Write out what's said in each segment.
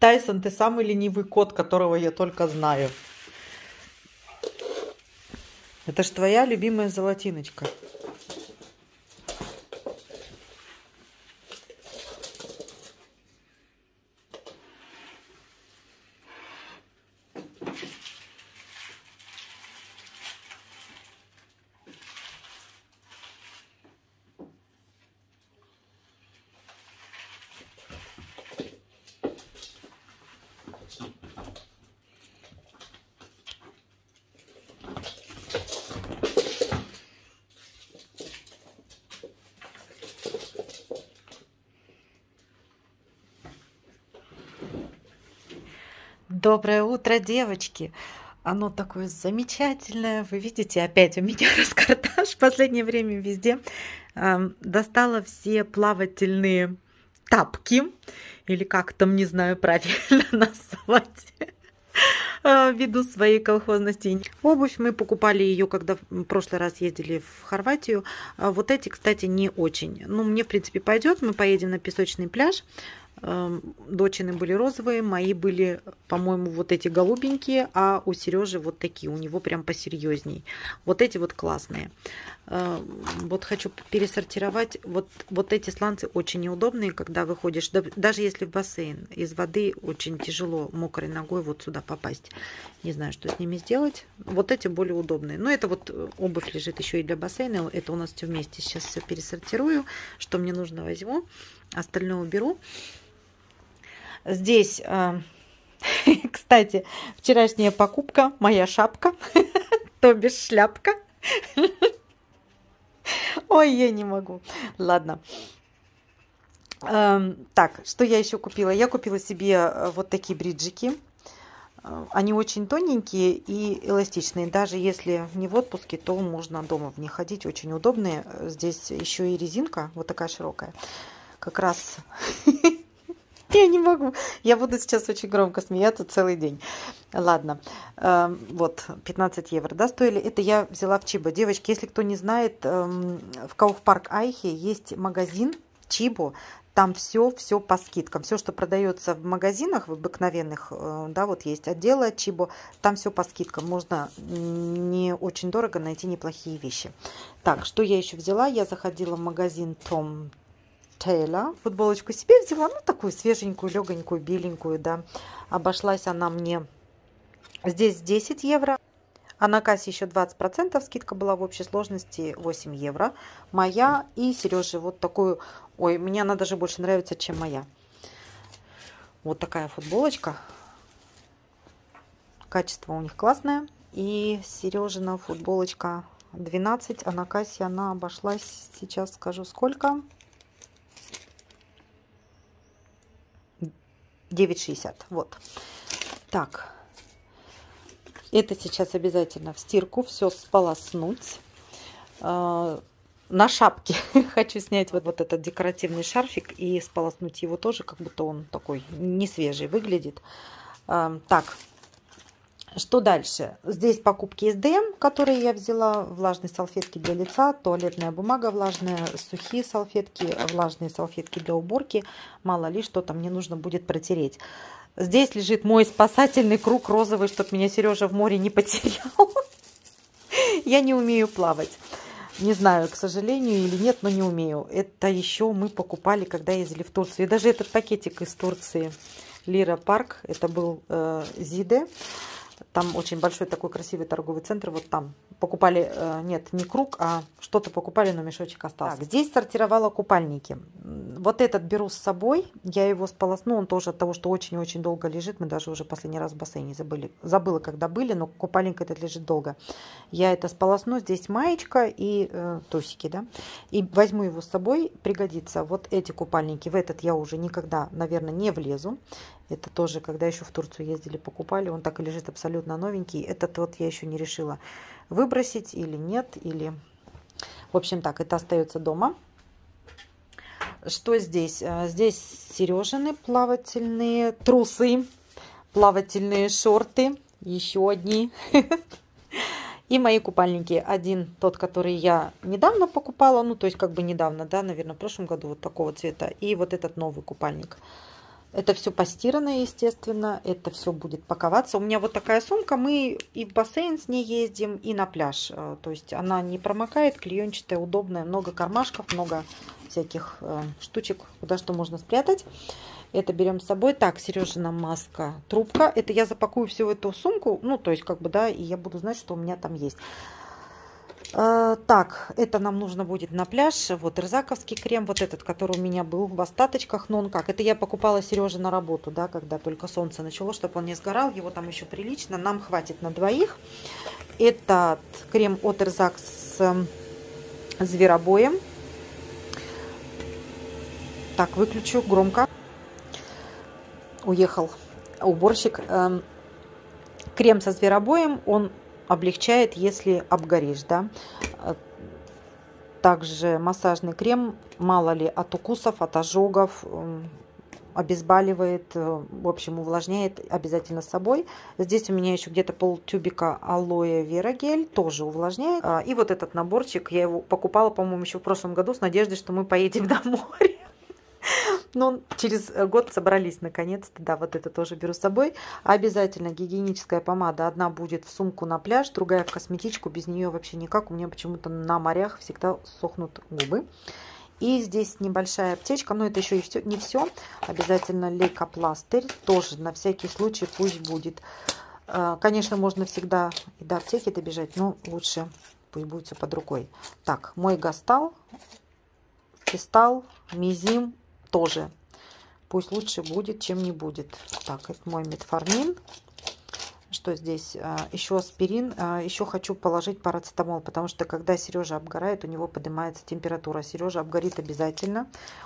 Тайсон, ты самый ленивый кот, которого я только знаю. Это ж твоя любимая золотиночка. Доброе утро, девочки! Оно такое замечательное. Вы видите, опять у меня раскартаж в последнее время везде. Достала все плавательные тапки, или как там, не знаю правильно назвать, ввиду своей колхозности. Обувь мы покупали ее, когда в прошлый раз ездили в Хорватию. Вот эти, кстати, не очень. Ну, мне, в принципе, пойдет. Мы поедем на песочный пляж. Дочины были розовые, мои были, по-моему, вот эти голубенькие, а у Сережи вот такие, у него прям посерьезней. Вот эти вот классные. Вот хочу пересортировать. Вот эти сланцы очень неудобные, когда выходишь, даже если в бассейн, из воды очень тяжело мокрой ногой вот сюда попасть. Не знаю, что с ними сделать. Вот эти более удобные. Но это вот обувь лежит еще и для бассейна. Это у нас все вместе. Сейчас все пересортирую. Что мне нужно, возьму. Остальное уберу. Здесь, кстати, вчерашняя покупка, моя шапка, то бишь шляпка. Ой, я не могу. Ладно. Так, что я еще купила? Я купила себе вот такие бриджики. Они очень тоненькие и эластичные. Даже если не в отпуске, то можно дома в них ходить. Очень удобные. Здесь еще и резинка вот такая широкая. Как раз... Я не могу. Я буду сейчас очень громко смеяться целый день. Ладно. Вот, 15 евро, да, стоили. Это я взяла в Чибо. Девочки, если кто не знает, в Кауфпарк Айхе есть магазин Чибо. Там все по скидкам. Все, что продается в магазинах, в обыкновенных, да, вот есть отделы Чибо. Там все по скидкам. Можно не очень дорого найти неплохие вещи. Так, что я еще взяла? Я заходила в магазин Том Тейлор. Футболочку себе взяла, ну, такую свеженькую, легонькую, беленькую, да. Обошлась она мне здесь 10 евро, а на кассе еще 20% скидка была, в общей сложности 8 евро. Моя и Сережи вот такую, ой, мне она даже больше нравится, чем моя. Вот такая футболочка. Качество у них классное. И Сережина футболочка 12, а на кассе она обошлась, сейчас скажу сколько. 9,60. Вот. Так. Это сейчас обязательно в стирку. Все сполоснуть. На шапке хочу снять вот этот декоративный шарфик и сполоснуть его тоже, как будто он такой не свежий выглядит. Так. Что дальше? Здесь покупки СДМ, которые я взяла. Влажные салфетки для лица, туалетная бумага влажная, сухие салфетки, влажные салфетки для уборки. Мало ли, что-то мне нужно будет протереть. Здесь лежит мой спасательный круг розовый, чтобы меня Сережа в море не потерял. Я не умею плавать. Не знаю, к сожалению или нет, но не умею. Это еще мы покупали, когда ездили в Турцию. И даже этот пакетик из Турции, Лира Парк, это был Зиде. Там очень большой такой красивый торговый центр. Вот там покупали, нет, не круг, а что-то покупали, но мешочек остался. Так, здесь сортировала купальники. Вот этот беру с собой. Я его сполосну. Он тоже от того, что очень-очень долго лежит. Мы даже уже последний раз в бассейне забыла, когда были, но купальник этот лежит долго. Я это сполосну. Здесь маечка и трусики, да. И возьму его с собой. Пригодится. Вот эти купальники. В этот я уже никогда, наверное, не влезу. Это тоже, когда еще в Турцию ездили, покупали. Он так и лежит абсолютно новенький. Этот вот я еще не решила, выбросить или нет. Или... В общем, так, это остается дома. Что здесь? Здесь Сережины плавательные трусы, плавательные шорты. Еще одни. И мои купальники. Один тот, который я недавно покупала. Ну, то есть, как бы недавно, да, наверное, в прошлом году вот такого цвета. И вот этот новый купальник. Это все постирано, естественно. Это все будет паковаться. У меня вот такая сумка. Мы и в бассейн с ней ездим, и на пляж. То есть она не промокает, клеенчатая, удобная. Много кармашков, много всяких штучек, куда что можно спрятать. Это берем с собой. Так, Сережина маска, трубка. Это я запакую всю эту сумку. Ну, то есть, как бы, да, и я буду знать, что у меня там есть. Так, это нам нужно будет на пляж. Вот рзаковский крем, вот этот, который у меня был в остаточках. Но он как? Это я покупала Сереже на работу, да, когда только солнце начало, чтобы он не сгорал. Его там еще прилично. Нам хватит на двоих. Этот крем от Рзак с зверобоем. Так, выключу громко. Уехал уборщик. Крем со зверобоем, он облегчает, если обгоришь, да. Также массажный крем, мало ли, от укусов, от ожогов, обезболивает, в общем, увлажняет обязательно с собой. Здесь у меня еще где-то полтюбика алоэ вера гель, тоже увлажняет. И вот этот наборчик, я его покупала, по-моему, еще в прошлом году с надеждой, что мы поедем на море. Но через год собрались наконец-то. Да, вот это тоже беру с собой. Обязательно гигиеническая помада. Одна будет в сумку на пляж, другая в косметичку. Без нее вообще никак. У меня почему-то на морях всегда сохнут губы. И здесь небольшая аптечка. Но это еще и не все. Обязательно лейкопластырь. Тоже на всякий случай пусть будет. Конечно, можно всегда и до аптеки добежать, но лучше пусть будет все под рукой. Так, мой гастал, фистал, мизим. Тоже. Пусть лучше будет, чем не будет. Так, это мой метформин. Что здесь? Еще аспирин. Еще хочу положить парацетамол, потому что когда Сережа обгорает, у него поднимается температура. Сережа обгорит обязательно.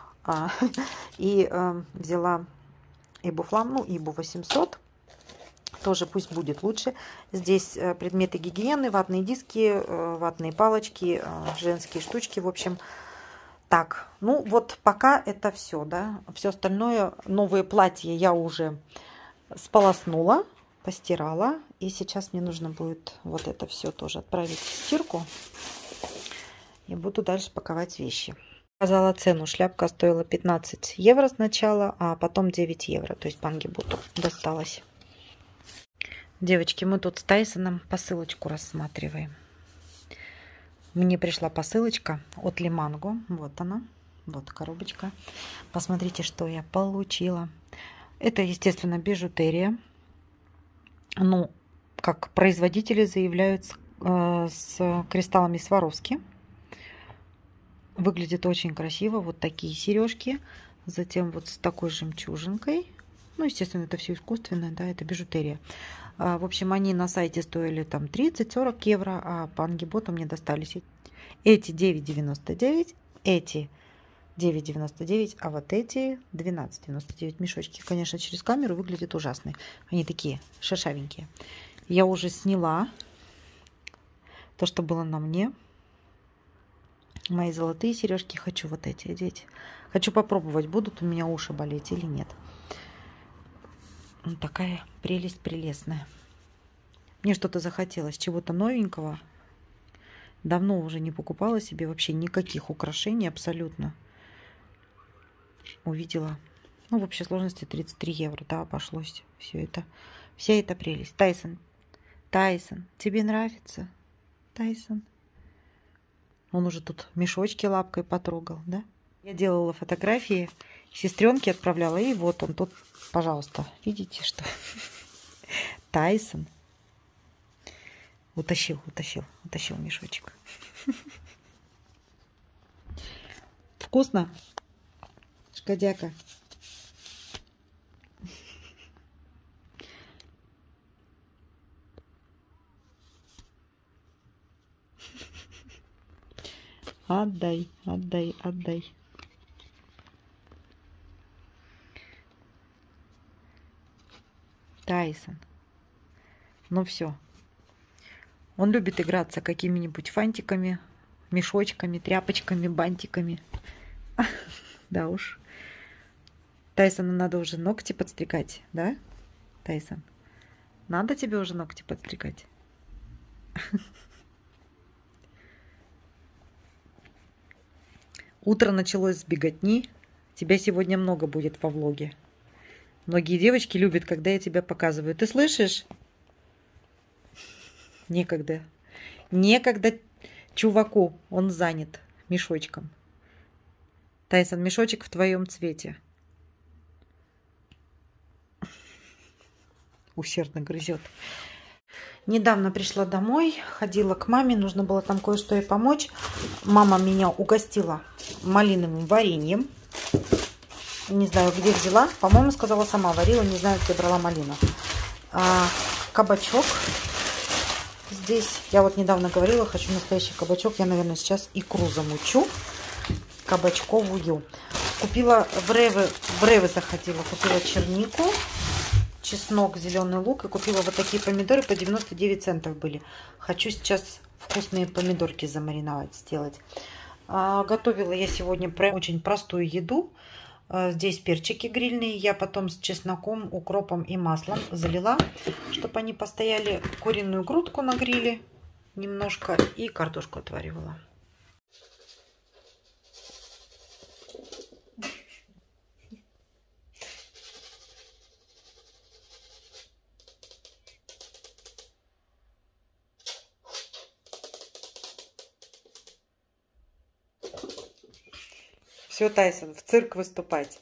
И взяла Ибуфлам, ну, Ибу 800. Тоже пусть будет лучше. Здесь предметы гигиены, ватные диски, ватные палочки, женские штучки, в общем. Так, ну вот пока это все, да. Все остальное, новые платья я уже сполоснула, постирала. И сейчас мне нужно будет вот это все тоже отправить в стирку. И буду дальше паковать вещи. Сказала цену. Шляпка стоила 15 евро сначала, а потом 9 евро. То есть по Ангибуту досталось. Девочки, мы тут с Тайсоном посылочку рассматриваем. Мне пришла посылочка от Лиманго. Вот она. Вот коробочка. Посмотрите, что я получила. Это, естественно, бижутерия. Ну, как производители заявляют, с кристаллами Сваровски. Выглядит очень красиво. Вот такие сережки. Затем вот с такой жемчужинкой. Ну, естественно, это все искусственное, да, это бижутерия. В общем, они на сайте стоили там 30-40 евро, а по Ангиботу мне достались эти 9,99, эти 9,99, а вот эти 12,99 мешочки. Конечно, через камеру выглядят ужасные. Они такие шершавенькие. Я уже сняла то, что было на мне. Мои золотые сережки. Хочу вот эти одеть. Хочу попробовать, будут у меня уши болеть или нет. Такая прелесть прелестная. Мне что-то захотелось, чего-то новенького. Давно уже не покупала себе вообще никаких украшений абсолютно. Увидела. Ну, в общей сложности 33 евро, да, обошлось все это. Вся эта прелесть. Тайсон, Тайсон, тебе нравится? Тайсон. Он уже тут мешочки лапкой потрогал, да? Я делала фотографии, сестренке отправляла, и вот он тут, пожалуйста, видите, что Тайсон утащил мешочек. Вкусно? Шкодяка. Отдай, отдай, отдай. Тайсон. Ну все. Он любит играться какими-нибудь фантиками, мешочками, тряпочками, бантиками. Да уж. Тайсону надо уже ногти подстригать, да? Тайсон, надо тебе уже ногти подстригать? Утро началось с беготни. Тебя сегодня много будет во влоге. Многие девочки любят, когда я тебя показываю. Ты слышишь? Некогда. Некогда чуваку. Он занят мешочком. Тайсон, мешочек в твоем цвете. Усердно грызет. Недавно пришла домой, ходила к маме, нужно было там кое-что ей помочь. Мама меня угостила малиновым вареньем. Не знаю, где взяла. По-моему, сказала, сама варила, не знаю, где брала малину. Кабачок. Здесь, я вот недавно говорила, хочу настоящий кабачок. Я, наверное, сейчас икру замучу. Кабачковую. Купила бревы захотела. Купила чернику, чеснок, зеленый лук. И купила вот такие помидоры по 99 центов были. Хочу сейчас вкусные помидорки замариновать, сделать. Готовила я сегодня очень простую еду. Здесь перчики грильные. Я потом с чесноком, укропом и маслом залила, чтобы они постояли. Куриную грудку на гриле немножко и картошку отваривала. Все, Тайсон, в цирк выступать.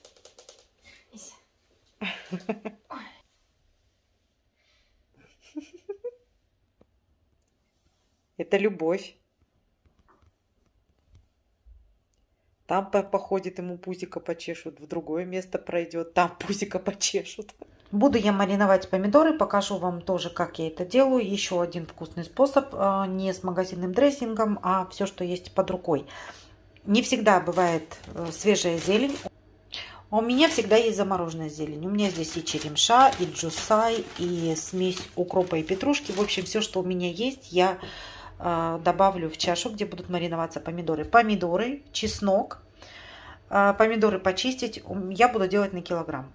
Это любовь. Там походит, ему пузико почешут, в другое место пройдет, там пузико почешут. Буду я мариновать помидоры, покажу вам тоже, как я это делаю. Еще один вкусный способ, не с магазинным дрессингом, а все, что есть под рукой. Не всегда бывает свежая зелень. У меня всегда есть замороженная зелень. У меня здесь и черемша, и джусай, и смесь укропа и петрушки. В общем, все, что у меня есть, я добавлю в чашу, где будут мариноваться помидоры. Помидоры, чеснок. Помидоры почистить я буду делать на килограмм.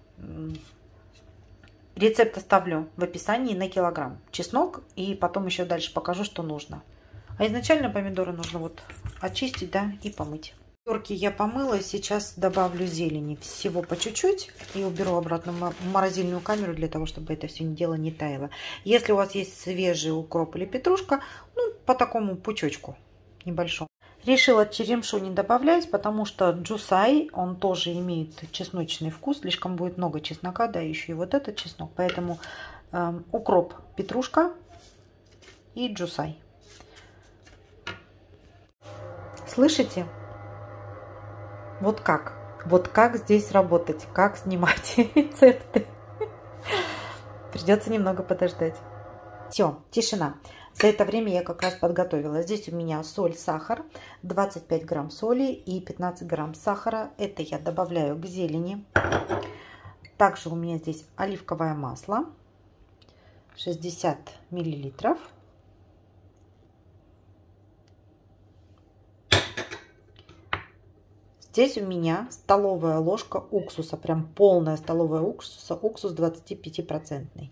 Рецепт оставлю в описании на килограмм. Чеснок, и потом еще дальше покажу, что нужно. А изначально помидоры нужно вот очистить, да, и помыть. Помидорки я помыла, сейчас добавлю зелени всего по чуть-чуть и уберу обратно в морозильную камеру для того, чтобы это все дело не таяло. Если у вас есть свежий укроп или петрушка, ну, по такому пучочку небольшому. Решила черемшу не добавлять, потому что джусай, он тоже имеет чесночный вкус, слишком будет много чеснока, да, еще и вот этот чеснок, поэтому укроп, петрушка и джусай. Слышите? Вот как здесь работать, как снимать рецепты. Придется немного подождать. Все, тишина. За это время я как раз подготовила. Здесь у меня соль, сахар, 25 грамм соли и 15 грамм сахара. Это я добавляю к зелени. Также у меня здесь оливковое масло, 60 миллилитров. Здесь у меня столовая ложка уксуса, прям полная столовая уксуса, уксус 25%.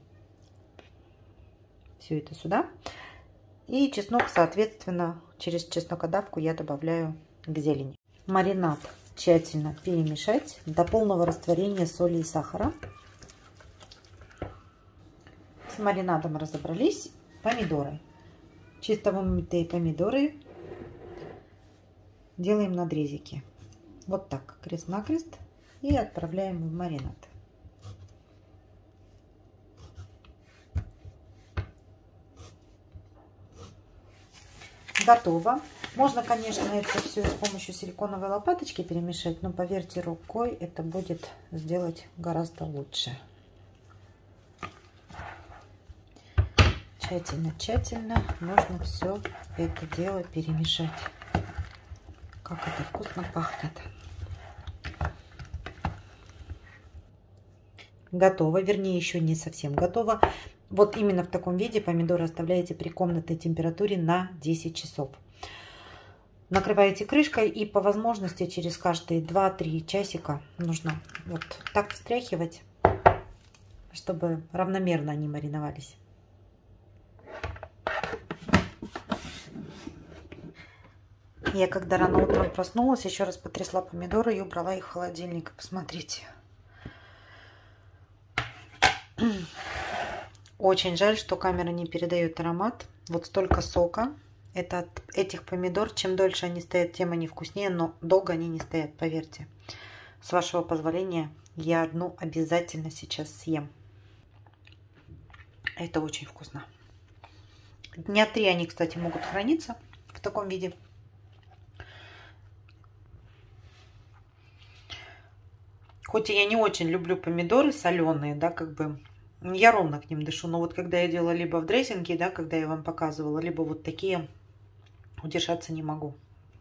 Все это сюда. И чеснок, соответственно, через чеснокодавку я добавляю к зелени. Маринад тщательно перемешать до полного растворения соли и сахара. С маринадом разобрались. Помидоры. Чисто вымытые помидоры делаем надрезики. Вот так, крест-накрест, и отправляем в маринад. Готово. Можно, конечно, это все с помощью силиконовой лопаточки перемешать, но поверьте, рукой это будет сделать гораздо лучше. Тщательно нужно все это дело перемешать. Как это вкусно пахнет. Готово, вернее, еще не совсем готово. Вот именно в таком виде помидоры оставляете при комнатной температуре на 10 часов. Накрываете крышкой и по возможности через каждые 2-3 часика нужно вот так встряхивать, чтобы равномерно они мариновались. Я когда рано утром проснулась, еще раз потрясла помидоры и убрала их в холодильник. Посмотрите. Очень жаль, что камера не передает аромат. Вот столько сока. Это от этих помидор. Чем дольше они стоят, тем они вкуснее, но долго они не стоят, поверьте. С вашего позволения, я одну обязательно сейчас съем. Это очень вкусно. Дня 3 они, кстати, могут храниться в таком виде. Хоть и я не очень люблю помидоры соленые, да, как бы я ровно к ним дышу. Но вот когда я делала либо в дрессинге, да, когда я вам показывала, либо вот такие, удержаться не могу.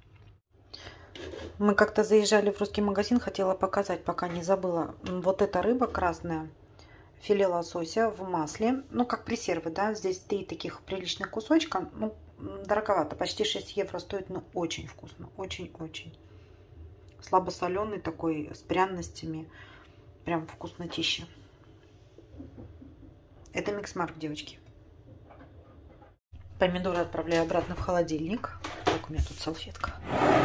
Мы как-то заезжали в русский магазин, хотела показать, пока не забыла. Вот эта рыба красная, филе лосося в масле, ну как пресервы, да, здесь 3 таких приличных кусочка, ну дороговато, почти 6 евро стоит, но очень вкусно, очень-очень. Слабосоленый такой, с пряностями, прям вкуснотища. Это микс-марк, девочки. Помидоры отправляю обратно в холодильник. Так, у меня тут салфетка.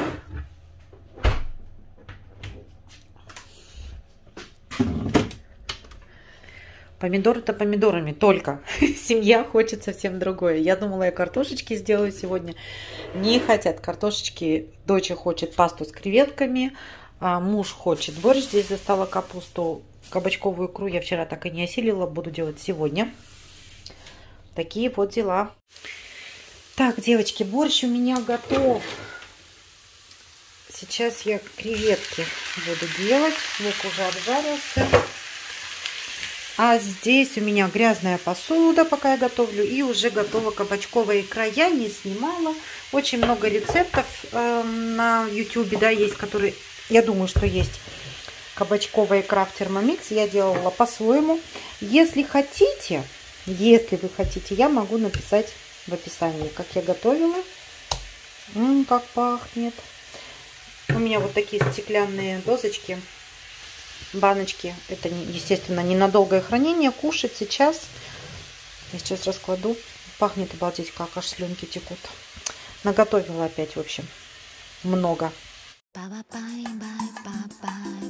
Помидоры-то помидорами, только семья хочет совсем другое. Я думала, я картошечки сделаю сегодня. Не хотят картошечки. Дочь хочет пасту с креветками. А муж хочет борщ. Здесь достала капусту, кабачковую икру. Я вчера так и не осилила. Буду делать сегодня. Такие вот дела. Так, девочки, борщ у меня готов. Сейчас я креветки буду делать. Лук уже обжарился. А здесь у меня грязная посуда, пока я готовлю. И уже готова кабачковая икра. Я не снимала. Очень много рецептов на YouTube, да, есть, которые, я думаю, что есть кабачковая икра в термомикс. Я делала по-своему. Если хотите, если вы хотите, я могу написать в описании, как я готовила. Как пахнет. У меня вот такие стеклянные дозочки. Баночки. Это, естественно, ненадолгое хранение. Кушать сейчас. Я сейчас раскладу. Пахнет, обалдеть, как аж слюнки текут. Наготовила опять, в общем, много.